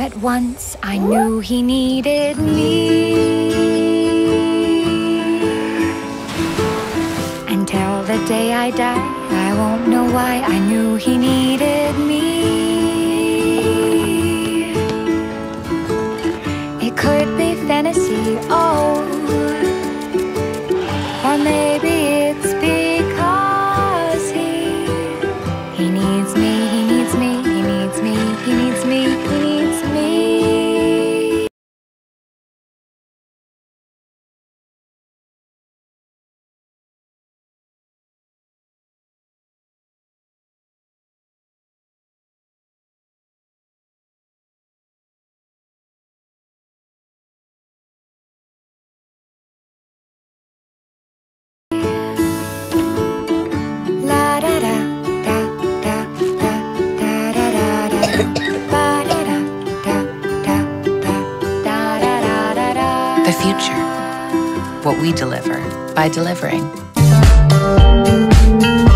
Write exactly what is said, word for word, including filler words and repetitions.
at once I knew he needed me. Until the day I die, I won't know why I knew he needed me. It could be fantasy, oh, or maybe it's because he He needs me, he needs me, he needs me, he needs me, he needs me. The future. What we deliver by delivering.